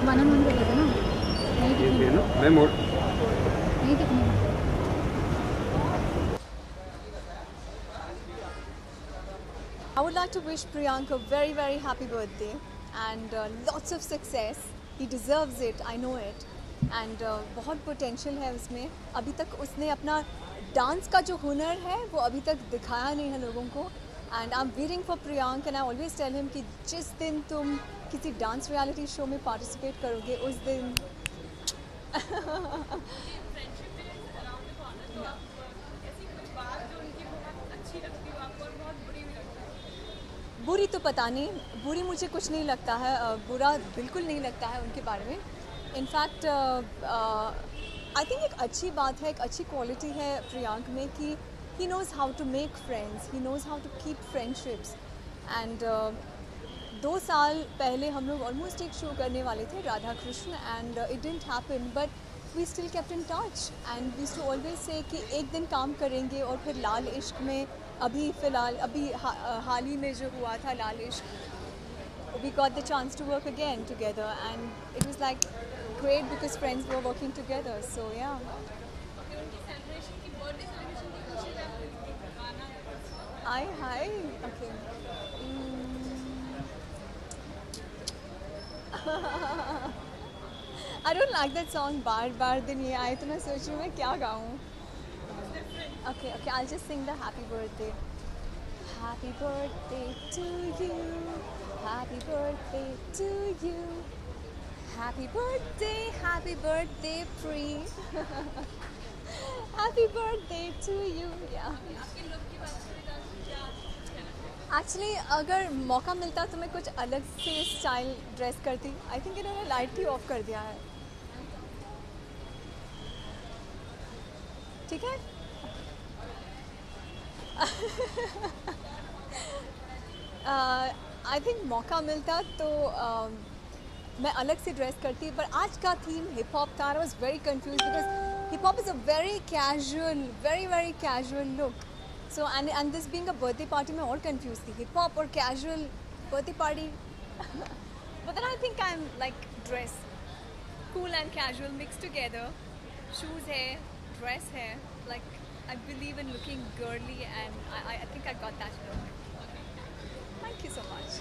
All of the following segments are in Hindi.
वन ऑन वन बोला था ना, नहीं दिखने ना मैं मोड़ नहीं दिखने I would like to wish Priyank a very very happy birthday and lots of success. He deserves it, I know it. And बहुत potential है उसमें. अभी तक उसने अपना डांस का जो हुनर है वो अभी तक दिखाया नहीं है लोगों को. And I'm waiting for Priyank and I always tell him कि जिस दिन तुम किसी डांस रियलिटी शो में पार्टिसिपेट करोगे उस दिन बुरी तो पता नहीं, बुरी मुझे कुछ नहीं लगता है, बुरा बिल्कुल नहीं लगता है उनके बारे में. इनफैक्ट आई थिंक एक अच्छी बात है, एक अच्छी क्वालिटी है प्रियांक में कि he knows how to make friends, he knows how to keep friendships. And 2 साल पहले हम लोग ऑलमोस्ट एक शो करने वाले थे Radha Krishna and it didn't happen but we still kept in touch and we too always say कि एक दिन काम करेंगे. और फिर लाल इश्क में अभी फ़िलहाल हाल ही में जो हुआ था लाल इश्क, we got the chance to work again together and it was like great because friends were working together, so yeah. Hi okay. I don't like that song बार दिन ये आए तो मैं सोच रही हूँ मैं क्या गाऊँ. Okay, I'll just sing the happy birthday. Happy birthday to you. Happy birthday to you. Happy birthday, Pri. Happy birthday to you. Yeah. Actually, अगर मौका मिलता तो मैं कुछ अलग से स्टाइल ड्रेस करती. I think इन्होंने लाइट ही ऑफ कर दिया है. ठीक है. आई थिंक मौका मिलता तो मैं अलग से ड्रेस करती, पर आज का थीम हिप हॉप था. I was very confuse because hip hop is a very casual look. So and this being a birthday party में और कंफ्यूज थी, हिप हॉप और casual birthday party. But then I think I am like dress cool and casual mix together. Shoes है, ड्रेस है, like I believe in looking girly and I think I got that look. Thank you so much.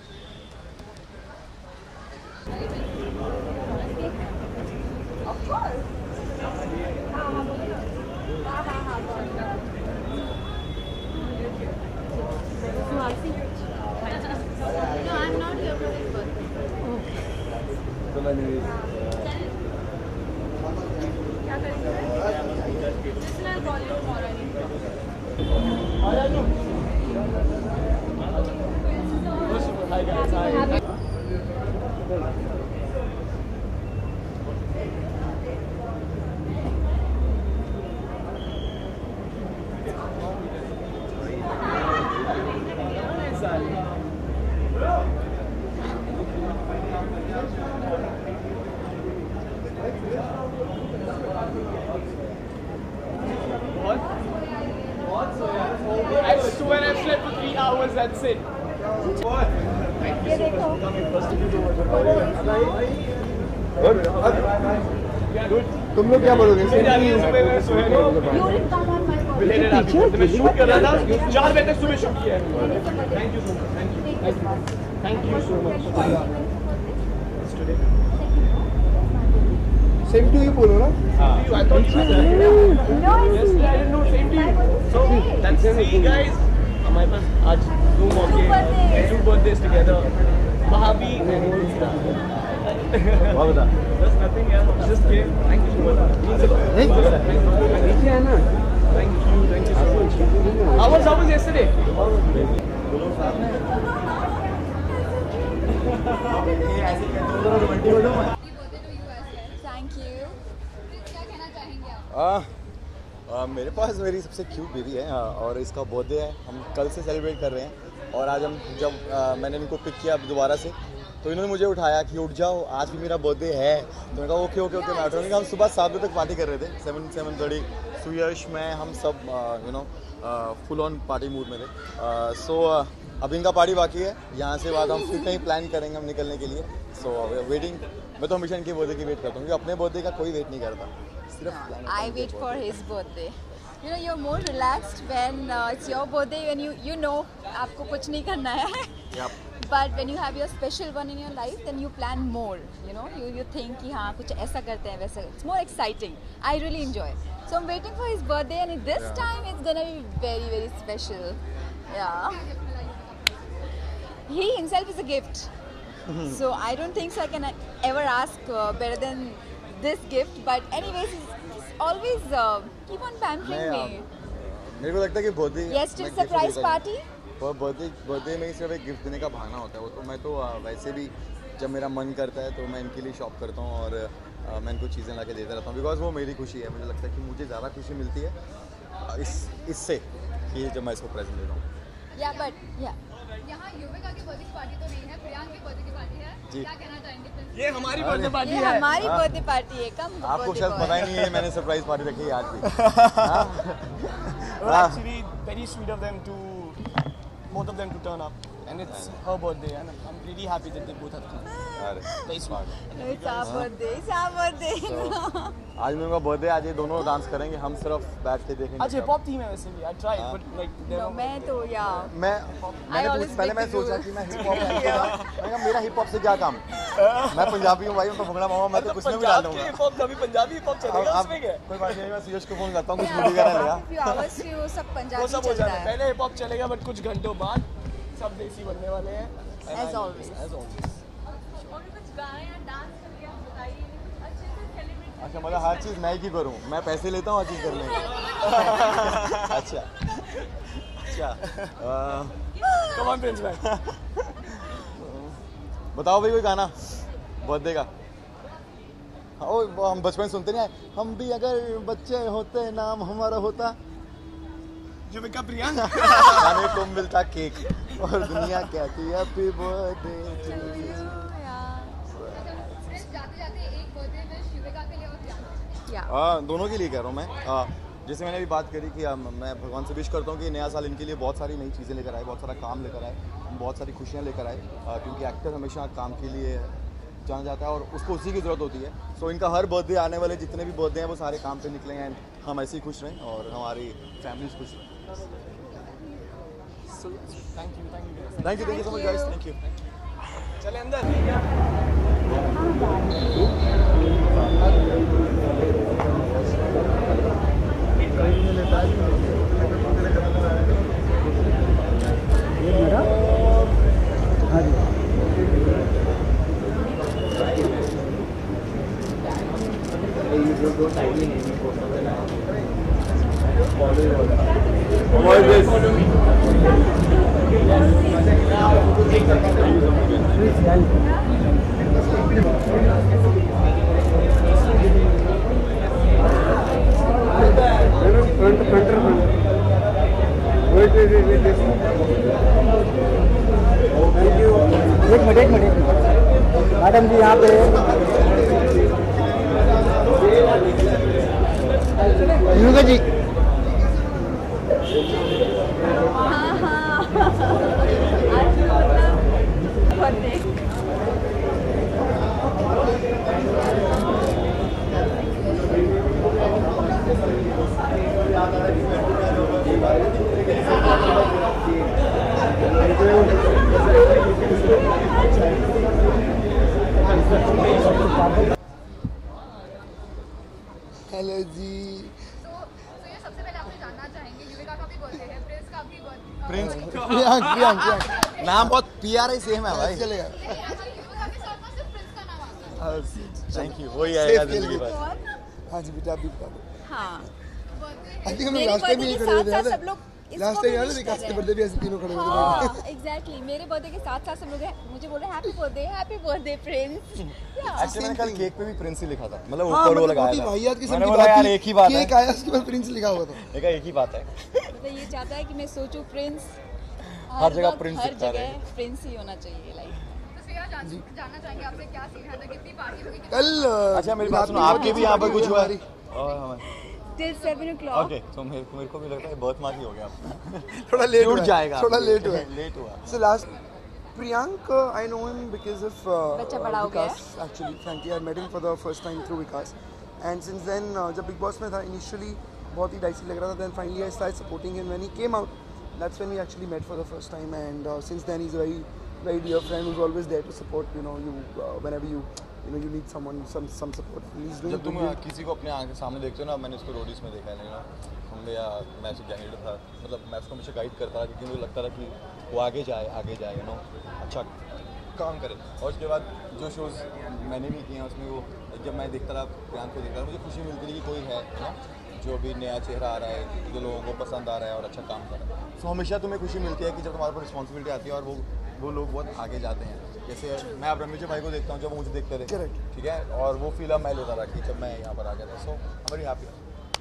Of course. No, I'm not here for his birthday. क्या करेंगे? Listen, I'll call you tomorrow. Hi guys, hi. I swear I've slept for 3 hours, that's it. What? Thank you so much for coming. First of all, तुम लोग क्या बोलोगे? मैं शूट कर रहा था, 4 बजे तक सुबह शूट किया है. Thank you so much. Thank you so much. Same to you, बोलो ना. I thought you said. Yes, I didn't know. Same to you. So that's see guys. हमारे पास आज 2 मौके, 2 birthdays together. Mahavi and Ulsta. What was that? That's nothing, yeah. Just came. Thank you so much. Thank you. Thank you so much. How was yesterday? Thank you. क्या कहना चाहेंगे आप? मेरे पास मेरी सबसे क्यूट बेबी है और इसका बर्थडे है. हम कल से सेलिब्रेट कर रहे हैं और आज हम जब मैंने इनको पिक किया दोबारा से तो इन्होंने मुझे उठाया कि उठ जाओ आज भी मेरा बर्थडे है. तो मैंने कहा ओके मैं उठ रहा हूँ. हम सुबह 7 बजे तक पार्टी कर रहे थे, 7:30. सुयश मैं हम सब फुल ऑन पार्टी मूड में थे. सो अब इनका पार्टी बाकी है, यहाँ से बाद हम फिर कहीं प्लान करेंगे हम निकलने के लिए। सो वेटिंग, मैं तो हमेशा इनके बर्थडे की वेट करता हूँ क्योंकि अपने बर्थडे का कोई वेट नहीं करता, सिर्फ I wait for his birthday. You know, you're more relaxed when it's your birthday, when you know आपको कुछ नहीं करना है. But when you have your special one in your life, then you plan more. You know, you think कि हाँ कुछ ऐसा करते हैं वैसा. It's more exciting. I really enjoy. So I'm waiting for his birthday, and this time it's gonna be very very special. Yeah. He himself is a gift. So I don't think so I can ever ask better than this gift. But anyways, he's always keep on pampering me. मेरे को लगता है कि बर्थडे Yesterday surprise party. और बर्थडे में ही सिर्फ एक गिफ्ट देने का बहाना होता है। वो तो मैं तो वैसे भी जब मेरा मन करता है तो मैं इनके लिए शॉप करता हूँ और मैं इनको चीज़ें ला के देता रहता हूँ, बिकॉज वो मेरी खुशी है। मुझे लगता है कि मुझे ज़्यादा खुशी मिलती है इससे कि जब मैं इसको प्रेजेंट देता हूँ। Yeah, but yeah. यहाँ युविका की बर्थडे की पार्टी तो नहीं है, प्रियांक की बर्थडे की पार्टी है। जी। क्या कहना चाहेंगे? ये हमारी बर्थडे पार्टी ये है। हमारी बर्थडे पार्टी है. कम आपको शायद पता ही नहीं है मैंने सरप्राइज पार्टी रखी है आज भी। Well, actually, very sweet of them to both of them to turn up, and it's her birthday, and I'm really happy that they both have come. अरे Very sweet. No, it's our birthday. It's our birthday. आज मेरा बर्थडे, आज ये दोनों डांस करेंगे, हम सिर्फ बैठ के देखेंगे। आज हिप हॉप थीम है वैसे भी. I tried, but like No, मैं तो yeah. मैंने always पहले मैं break the सोचा rule. कि मैं हिप हॉप मैं कहा मेरा हिप हॉप से क्या काम, मैं पंजाबी हूँ भाई, मैं भंगड़ा मामा, मैं तो कुछ में भी डाल दूंगा। हिप हॉप कभी पंजाबी हिप हॉप चलेगा उसमें क्या? कोई बात नहीं, मैं सुयश को फोन करता हूँ, कुछ वीडियो वगैरह लेगा। Few hours से वो सब वो पंजाबी सब हो चलता जाता है. है. पहले हिप हॉप चलेगा, बट कुछ घंटों बाद सब देसी बनने वाले हैं. As always. As always. और भी कुछ गाएं या डांस करके आप बताइए, अच्छे से सेलिब्रेट। अच्छा, मतलब हर चीज़ मैं ही क्यों करूँ, मैं पैसे लेता हूँ हर चीज़ करने के। अच्छा Come on, Prince man. बताओ भाई कोई गाना बर्थडे का। ओ वो हम बचपन सुनते नहीं आए, हम भी अगर बच्चे होते नाम हमारा होता, युविका प्रियांक. खाने को मिलता केक और दुनिया कहती है हैप्पी बर्थडे टू यू। जाते जाते एक बर्थडे में युविका के लिए और प्रियांक। Yeah. दोनों के लिए कह रहा हूँ मैं। जैसे मैंने अभी बात करी कि मैं भगवान से विश करता हूँ कि नया साल इनके लिए बहुत सारी नई चीज़ें लेकर आए, बहुत सारा काम लेकर आए, बहुत सारी खुशियाँ लेकर आए, क्योंकि एक्टर हमेशा काम के लिए जाना जाता है और उसको उसी की ज़रूरत होती है। सो इनका हर बर्थडे, आने वाले जितने भी बर्थडे हैं वो सारे काम पे निकले हैं, हम ऐसे ही खुश रहें और हमारी फैमिलीज खुश रहें। So, thank you guys. Thank you so much guys, thank you. चले अंदर. एक मिनट मैडम जी यहाँ पे युविका जी। हेलो जी। तो ये सबसे पहले आपसे जानना चाहेंगे, युविका का भी बर्थडे है, प्रिंस का भी बर्थडे। प्रिंस प्रियांक नाम बहुत प्यारा ही सेम है भाई। चलेगा। युविका के साथ में सिर्फ प्रिंस का नाम आता है। थैंक यू, वही आएगा जिंदगी भर। हाँ जी बेटा, आप भी बता दो। हाँ. आई थिंक हम मेरे लास्ट टाइम भी बर्थडे यही के खड़े हुए साथ थे साथ सब लोग लास्ट टाइम याद है विकास के बर्थडे भी ऐसे तीनों खड़े हुए थे। हाँ, एग्जैक्टली. मेरे बर्थडे के साथ साथ सब लोग मुझे बोल रहे हैं हैप्पी बर्थडे प्रिंस. एक्चुअली मैंने कल केक पे भी प्रिंस ही लिखा था, मतलब हाँ, ऊपर वो मतलब लगाया रोटी था। भाई याद किस्म मैंने की बोला बात यार थी, एक ही बात है, केक आया उसके बाद प्रिंस लिखा हुआ था। देखा एक ही बात है। मतलब ये चाहता है कि मैं सोचूं प्रिंस हर जगह वक्त, प्रिंस हर दिखता रहे। जगह प्रिंस ही होना चाहिए लाइफ में. तो श्रेया जानना चाहेंगे आपसे क्या सीखा था, कितनी पार्टी होगी, कल अच्छा मेरी बात सुनो, रात में आपके भी यहाँ पर कुछ हुआ? हमारी till 7 o'clock. ओके तो मेरे को भी लगता है बहुत मार्क ही हो गया थोड़ा लेट टूट हुआ जाएगा थोड़ा लेट हुआ लेट हुआ So last Priyank, I know him because of बच्चा बड़ा हो गया है। Vikas. Actually, frankly, I met him for the first time through Vikas. And since then, जब Big Boss में था, initially बहुत ही dicey लग रहा था. Then finally, I started supporting him. When he came out, that's when we actually met for the first time. And since then, he's a very, very dear friend who's always there to support. You whenever you need someone, some support. And he's doing जब तुम brilliant. किसी को अपने आंखें सामने देखते हो ना, मैंने उसको रोडीज में देखा है या मैं ऐसे गैंग था, मतलब मैं उसको हमेशा गाइड करता था क्योंकि मुझे लगता था कि वो आगे जाए अच्छा काम करे. और उसके बाद जो शोज़ मैंने भी किए हैं उसमें वो जब मैं देखता था प्रियांक को देखता था मुझे खुशी मिलती थी कि कोई है जो भी नया चेहरा आ रहा है, जो लोगों को पसंद आ रहा है और अच्छा काम कर रहा है. तो हमेशा तुम्हें खुशी मिलती है कि जब तुम्हारे पर रिस्पॉन्सिबिलिटी आती है और वो लोग बहुत आगे जाते हैं. जैसे मैं अब रणवीर भाई को देखता हूँ जब वो मुझे देखते थे, ठीक है, और वो फील अब मैं लेता था कि जब मैं यहाँ पर आ गया था. So very happy.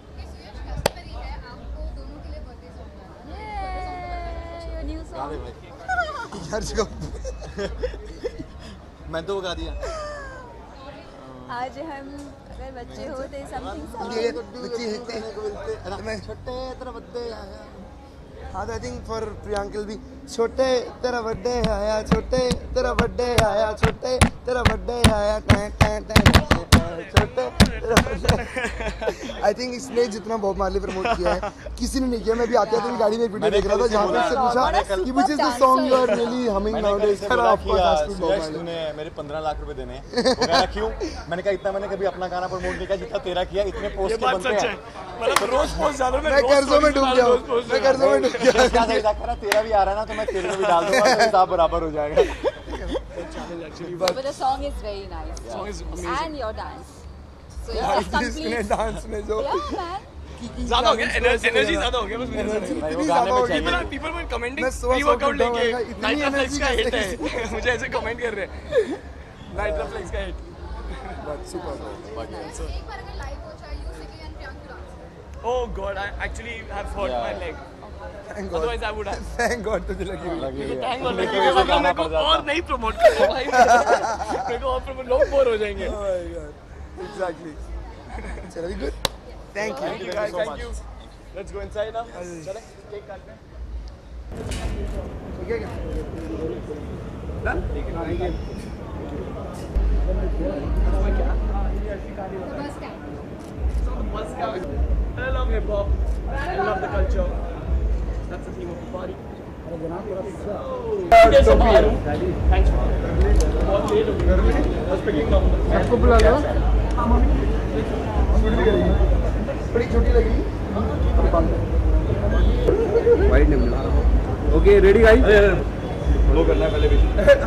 Your new song. यार जगह मैं तो वो गा दिया. आज हम अगर बच्चे होते समथिंग छोटे तेरा बर्थडे आया. हाँ, I think for Priyank will be छोटे तेरा बर्थडे आया, छोटे तेरा बर्थडे आया, छोटे तेरा बर्थडे आया, छोटे तेरा बर्थडे. I think इसने जितना बॉब मार्ली प्रमोट किया है किसी ने नहीं किया. मैं भी आते थे गाड़ी में एक वीडियो देख रहा था जहाँ पे उससे पूछा कि which is the song you are really humming nowadays. तूने मेरे 15 लाख रुपए देने वो गाना क्यों? मैंने कहा इतना मैंने कभी अपना गाना प्रमोट नहीं किया जितना तेरा किया. इतने पोस्ट के बनते हैं, मतलब रोज पोस्ट ज्यादा मैं कर्जों में डूब गया. मैं कर्जों में डूब गया. क्या सही था, तेरा भी आ रहा है ना तो मैं तेरे को भी डाल दूंगा तो हिसाब बराबर हो जाएगा. But the song is very nice. Song is amazing. And your dance. So it's complete. Dance में जो Yeah, man. ज्यादा हो गया, एनर्जी ज्यादा हो गया बस मेरे से. भाई वो गाने में चाहिए. People were commenting मैं सुबह प्री वर्कआउट उठा हुआ था, लेके इतनी नाइट्रा फ्लेक्स का energy हिट है. मुझे ऐसे कमेंट कर रहे हैं नाइट्रा फ्लेक्स का हिट. सुपर. एक बार अगर लाइव हो जाए you singing and Priyank dance. Oh God, I actually have hurt my leg. Thank God. Otherwise I would have. Thank God तुझे लगी हुई. Thank God. मेरे को और नहीं प्रमोट करना भाई. मेरे को और प्रमोट लोग बोर हो जाएंगे. Oh my God. Exactly. चलो good. Thank you. Thank you guys. Thank you. Let's go inside now. चले केक काटते हैं. ठीक है क्या? Done? Bus stand. I love hip hop. I love the culture. That's the theme of the party. Thanks. बहुत लेट हो गया. बस पिकिंग ना. आपको बुला लो. बड़ी छोटी लगी. वाइड नहीं मिला. Okay ready guys. वो करना है पहले भी.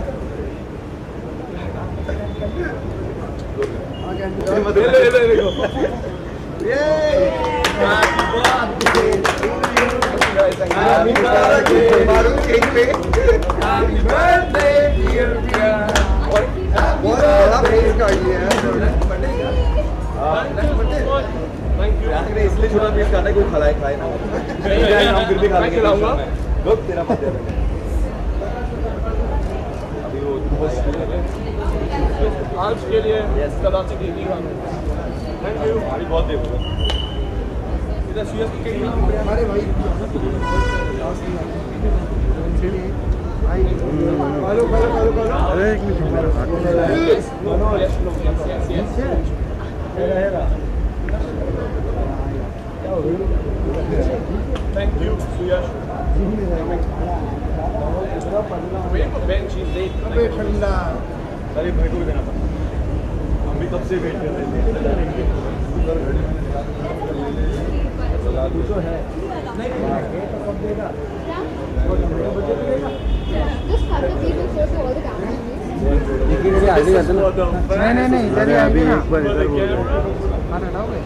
इसलिए छोटा पीस काटा है, कोई खाए ना. हम फिर भी खा लेंगे. तेरा बात है. अभी वो आज के लिए कलाची की टीम. Thank you. अभी बहुत देर हो गई. इधर सीएस की टीम. हमारे भाई अरे एक मिनट मेरा Thank you, Suyash. Waiting for Ben, she's late. अबे ठंडा. अरे भाई को भी देना था. हम भी कब से वेट कर रहे थे. तो है. Just have the people show to all the cameras. नहीं इधर ही अभी एक बार इधर बोल रहा हूँ. खाना खाओगे?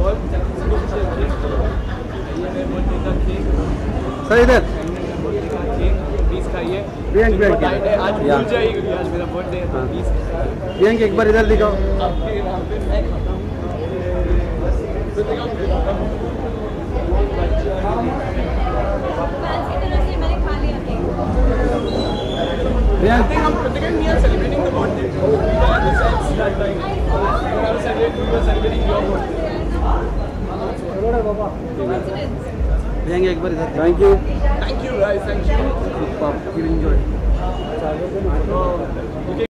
सर इधर प्लीज खाइए. प्रियंक आज भूल जाइए क्योंकि आज मेरा बर्थडे है तो प्लीज. प्रियंक एक बार इधर दिखाओ. आपके नाम पे मैं खाता हूँ. I think we are celebrating the birthday. In the sense that like we are celebrating your birthday. भेजेंगे एक बार इधर। Thank you guys, thank you. Enjoy.